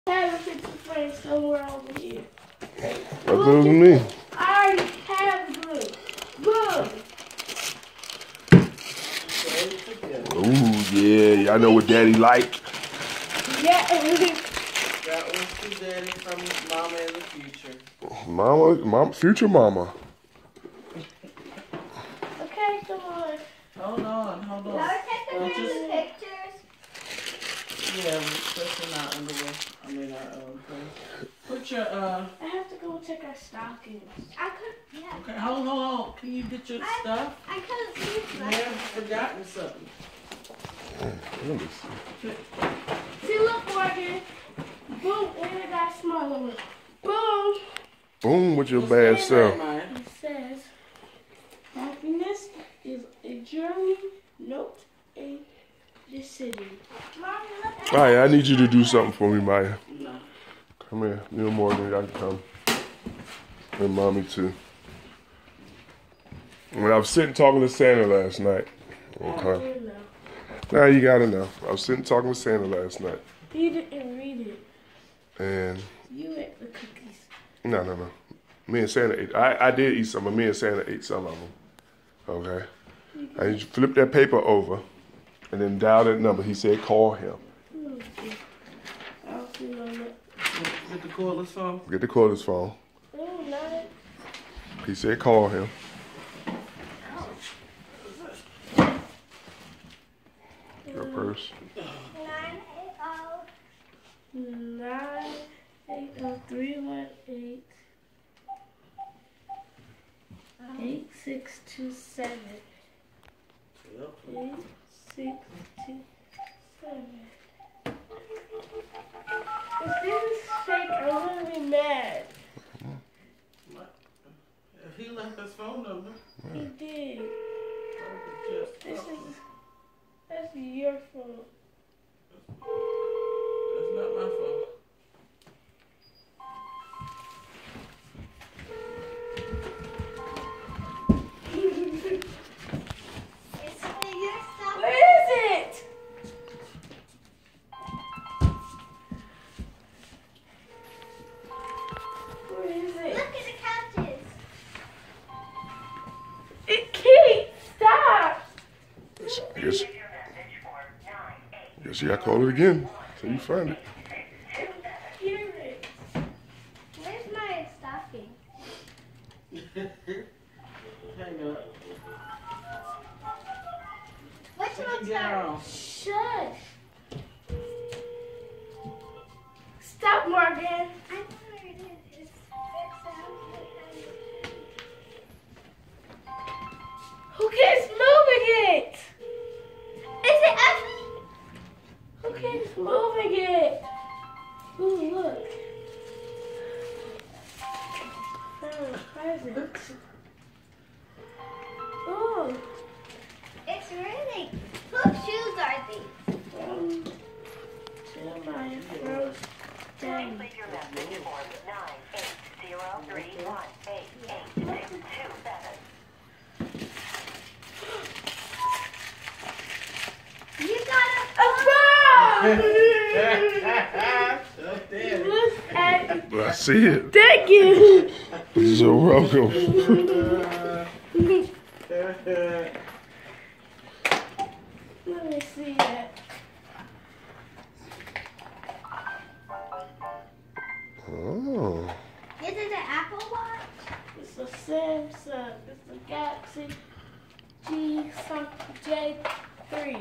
have a picture frame somewhere over here. What does it mean? I already have glue. Boom. Ooh, yeah. I know what Daddy like. Yeah. That was to Daddy from Mama in the future. Mama, future mama. Okay, come on. Hold on. Now we're taking Just- pictures. Yeah, we're especially our underwear. I mean our clothes. Put your I have to go check our stockings. I could, yeah. Okay, hold on. Can you get your stuff? I couldn't see You it. may have forgotten something. Let me see. See, look, Morgan. Boom, and I got a smaller one. Boom. Boom with your What's bad that, self. Maya? It says, happiness is a journey, not a decision. Mommy, look at All right, I need you to do something for me, Maya. No. Come here. You and Morgan, y'all can come. And Mommy, too. When I was sitting talking to Santa last night. Okay. You know. Now you gotta know. I was sitting talking to Santa last night. He didn't read it. And You ate the cookies. no. Me and Santa ate. I did eat some, but me and Santa ate some of them. Okay. I just flipped that paper over and then dialed that number. He said, call him. I don't see no look. Get the cordless phone. Get the cordless phone. Oh, not. He said, call him. Your purse. 980-318 8627. Yep. 8627. If this is fake, I'm gonna be mad. If he left his phone number, He did. just That's your fault. that's not my phone. It's your stuff. Where is it? Where is Look it? at the couches. It can't stop. Yes. Yes, you gotta call it again. So you find it. Hear it. Where's my stocking? Hang up. Which one's Get her that? on. Shush. Stop, Morgan. I know where it is. It's Who keeps moving it? Is it Effie? Who keeps moving it? Ooh, look. Found a present. Ooh. It's really. Whose shoes are these? Jeremiah Rose Dang. Leave your message for 98031888627. You got A frog! So dead. Look at But I see it. Thank you. You're welcome. Let me see that. Oh. Is it an Apple Watch? It's a Samsung. It's a Galaxy G something J3.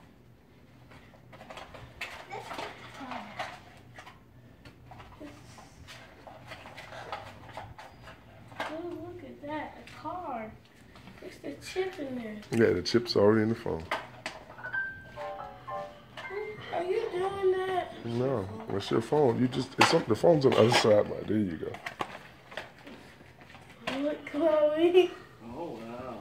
Oh, look at that. A card. There's the chip in there. Yeah, the chip's already in the phone. Are you doing that? No, it's your phone. The phone's on the other side, man. There you go. Look, Chloe. Oh wow.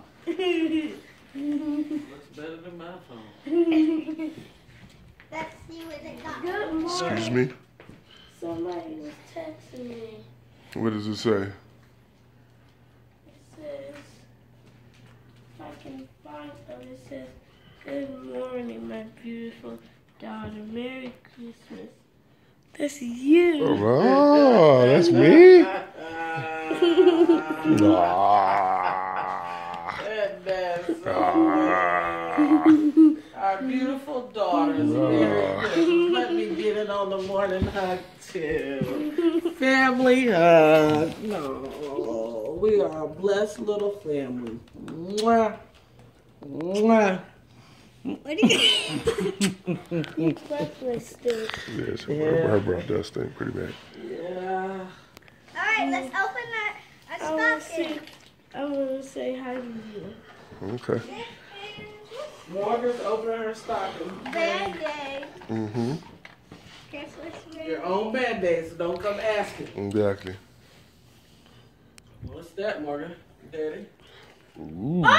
Looks better than my phone. Let's see what it got. Good morning. Excuse me? Somebody was texting me. What does it say? It says, if I can find it says, good morning, my beautiful daughter. Merry Christmas. That's you. Oh, that's me? Ah. That's so Ah. Our beautiful daughters. Very good. Let me get it on the morning hug too. Family hug. No, we are a blessed little family. Mwah. Mwah. What do you breakfast do? Yes, her breath does stink pretty bad. Yeah. Alright, let's open our stocking. I want to say how you do. Okay. Morgan's opening her stocking. Band-Aid. Mm-hmm. Guess what's Your own Band-Aids, so don't come asking. Exactly. What's that, Morgan? Daddy? Ooh. Ah!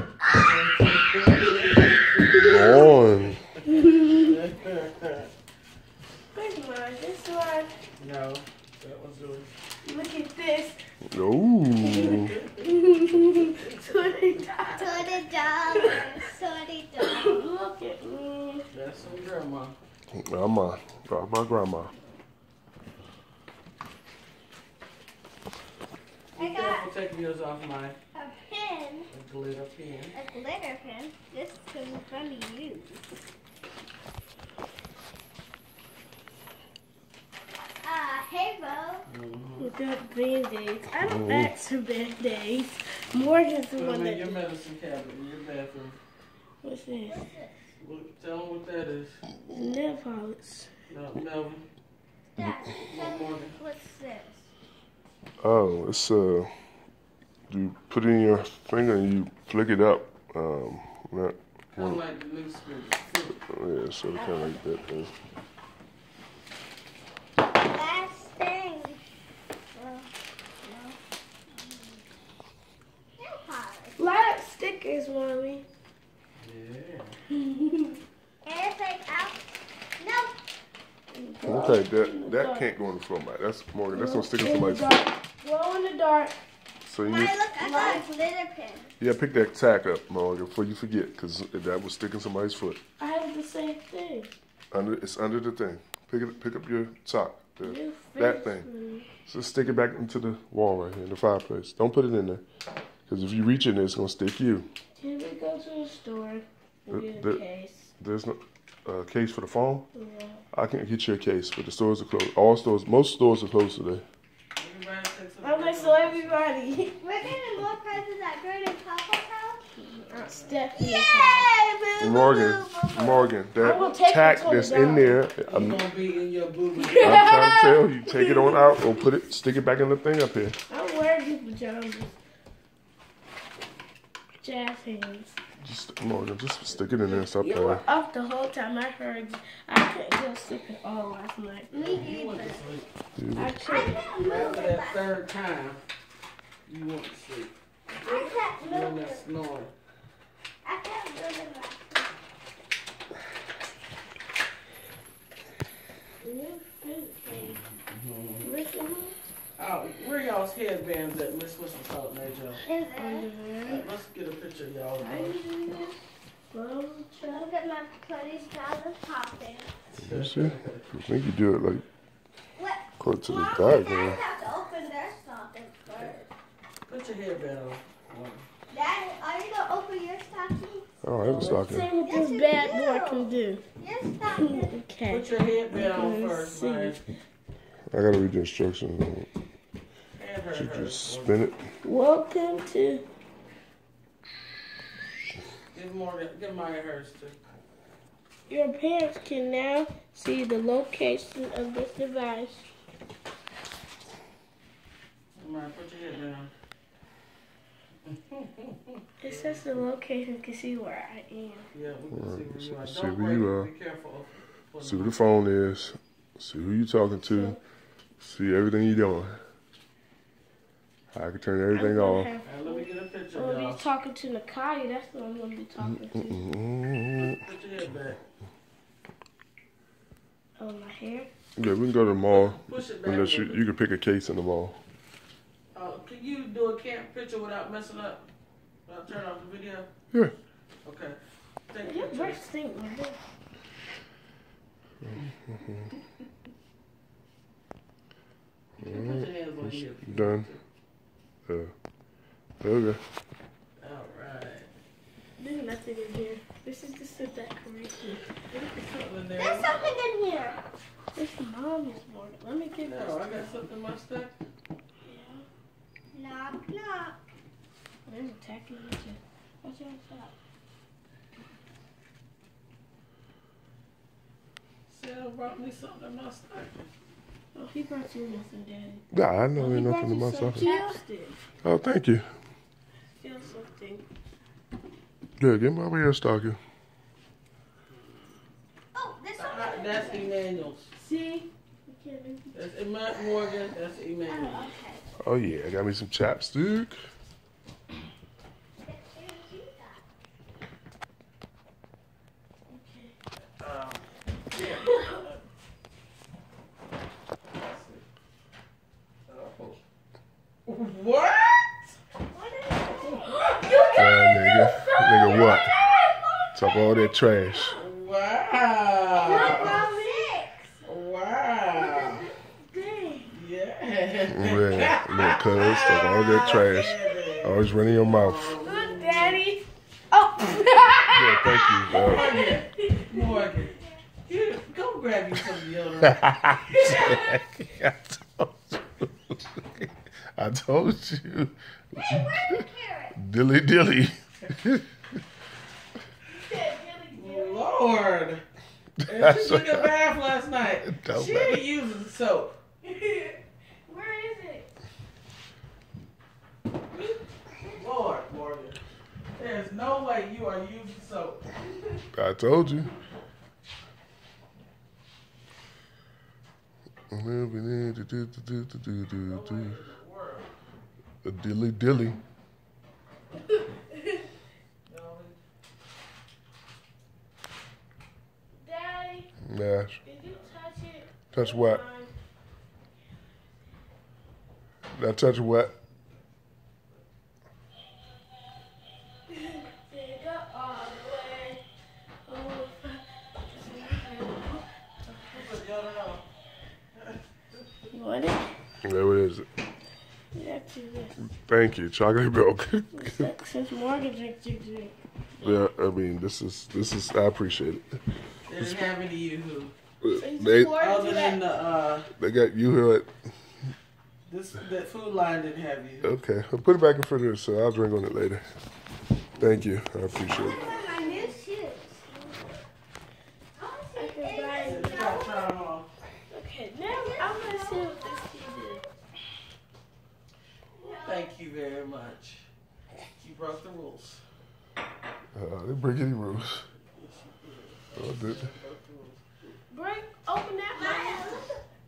On. Where's mine? This one. No, that one's yours. Look at this. Ooh. $20. $20. Look at me. That's from Grandma. Grandma. Got my grandma. I Be got careful taking yours off mine. a pen, A glitter pen. a glitter pen. This is fun to use. Halo. We got Band-Aids. I don't ask for Band-Aids. Morgan's the Put one them in that... your medicine cabinet in your bathroom. What's this? Look, tell them what that is. Nail polish. No, Melvin. Dad, Morgan. what's this? Oh, it's you put it in your finger and you flick it up. Not, Kind of like the new spirit. yeah, so kind of like that thing. Last thing. Nail polish. Lot of stickers, Mommy. Yeah. Anything else? Nope. Okay, that can't go on the floor, Mike. That's Morgan. That's gonna stick in somebody's foot. Glow in the dark. So you Mommy, need, look, I got a glitter pen. yeah, pick that tack up, Morgan, before you forget, because that will stick in somebody's foot. I have the same thing. It's under the thing. Pick up your sock. You That fix thing. me. So stick it back into the wall right here, in the fireplace. Don't put it in there, because if you reach in there, it's gonna stick you. Can we go to the store and get a The- case? There's no case for the phone. Yeah. I can't get you a case, but the stores are closed. Most stores are closed today. Everybody takes a I'm gonna show everybody. We're getting more presents at Bird and Papa's house. Stephanie. Yay! Boo, boo, Morgan, boo, boo, boo. Morgan, I will that take tack it to the that's in dog. there. It's I'm gonna be in your booty. trying to tell you, take it on out or stick it back in the thing up here. I'm wearing these pajamas. Jazz hands. Morgan, just stick it in there and stop You playing. were up the whole time. I heard you. I couldn't go sleep at all last night. Me You went either. to sleep. I I couldn't. can't move After it. that third time, you went to sleep. I can't You move and that it. snoring. I can't move it. Oh, where y'all's headbands at? Miss what's the called, Major? In there. Let's get a picture of y'all. Look at my $20 popping. You see? I think you do it like What? close to the Mom and bag. Dad Man. have to open their stocking first. Put your headband on. Dad, are you gonna open your stocking? I don't have a See stocking. what Yes, this you bad do. boy can do. Your stocking. Okay. Put your headband on first, see. man. I gotta read the instructions. And her. You just spin it. Welcome to. Give Maya hers too. Your parents can now see the location of this device. Maya, put your headband on. It says the location can see where I am. Yeah, we can Alright, see where you are. see Don't where break you it. are. Be careful. See who the phone is. See who you talking to. See everything you doing. I can turn everything off. Now, let me get a picture I'm of gonna y'all. be talking to Nakai. That's what I'm gonna be talking to. Put your head back. Oh, my hair. Yeah, we can go to the mall. Push it back. Unless a little you can pick a case in the mall. Can you do a camp picture without messing up? Turn off the video? Yeah. Okay. Take Your a breath picture. stink, my hair. here if you done. want Okay. to. All right. There's nothing in here. This is just a decoration. Something in there. There's something in here. It's Mom's morning. Let me get this. No, I got something in my stack. Knock, knock. There's a tacky kitchen. Watch out for that. Sarah brought me something in my stack. Oh, he brought you nothing, Daddy. Nah, I know Oh, he ain't brought nothing to you some myself. chapstick. Oh, thank you. Feel something. Good, get my hair stocking. Oh, there's something. That's Emmanuel's. See? You can't make it. That's Emmanuel Morgan. That's Emmanuel. Oh, okay. Oh yeah, I got me some chapstick. What? Nigga, what? Talk all that trash. Wow. Wow. Dang. Yeah. Yeah, look, cuz, talk all that trash. Always running your mouth. Look, Daddy. Oh. Yeah, thank you. Morgan. Here, go grab you some deodorant. I told you. Hey, where's the carrot? Dilly dilly. Lord. And she took a bath last night. Don't She matter. ain't using soap. Where is it? Lord, Morgan. There's no way you are using soap. I told you. A dilly dilly. Daddy, Yes. did you touch it? Touch what? Did I touch what? Did it go all the way? You want it? There it is. Yeah, do this. Thank you. Chocolate milk. Since Morgan drinks, you drink. Yeah, I mean, this is. I appreciate it. They didn't have any Yoo-hoo. They Other than the, they got you here at. that food line didn't have Yoo-hoo. Okay, I'll put it back in front of you, so I'll drink on it later. Thank you. I appreciate it. Look at my new shoes. I want to see if can there's buy Just try them on. Okay, now I'm going to see what this is. Thank you very much. You broke the rules. They break any rules. Oh, did. Break, open that Maya, one.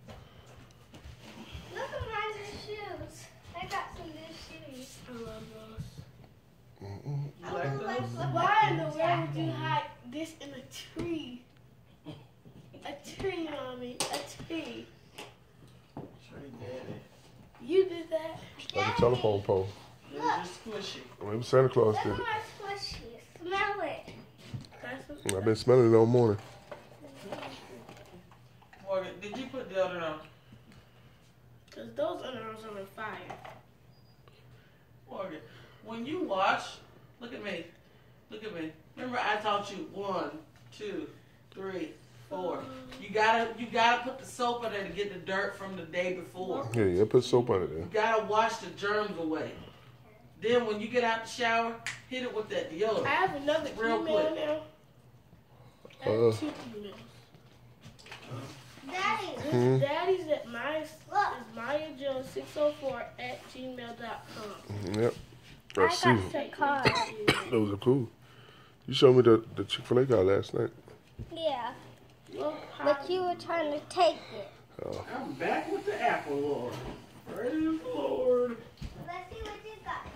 look at my new shoes. I got some new shoes. I love those. You like those? Why in the world would you hide this in a tree? A tree, Mommy. A tree. Tree daddy. You did that? Like a telephone pole. They're just squishy. Maybe Santa Claus Look did at it. my squishy. Smell it. That's what, I've been smelling it all morning. Morgan, did you put deodorant on? because those underarms are on fire. Morgan, when you wash, look at me. Look at me. Remember I taught you 1, 2, 3, 4. You gotta put the soap in there to get the dirt from the day before. Yeah, put soap on it You then. gotta wash the germs away. Then when you get out the shower, hit it with that I deodorant. have another Real email quick. now. I Uh. have 2 emails. Daddy, Hmm? Daddy's at Maya is look. MayaJones604@gmail.com. Yep. I I see. got some cards. Those are cool. You showed me the Chick-fil-A guy last night. Yeah, Look, but you were trying to take it. I'm back with the apple, Lord. Praise the Lord. Let's see what you got.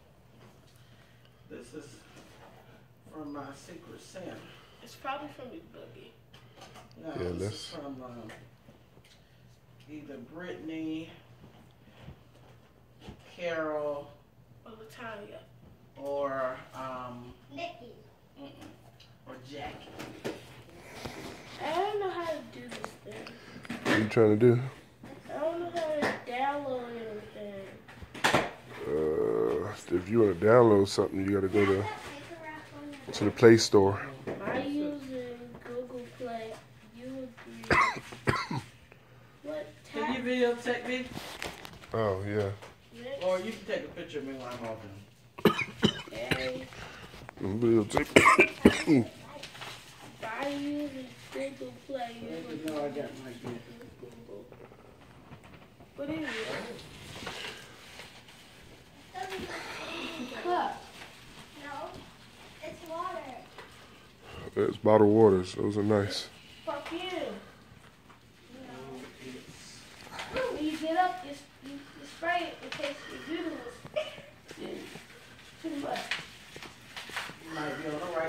This is from my Secret Santa. it's probably from your boogie. No, Yeah, this let's- is from either Brittany, Carol, Or Latanya. or Nikki. or Jackie. I don't know how to do this thing. What are you trying to do? I don't know how to download it if you want to download something, you got to go to the Play Store. I'm using Google Play. You agree? What Can you tab? videotape me? Oh yeah. Next. Or you can take a picture of me while I'm open. Okay. Videotape. By using Google Play, you You would know I got my gift. Google. What is it? Cup. No, it's water. It's bottled waters. Those are nice. Fuck you. When you get up, you spray it in case your uterus is too much. You might be on the right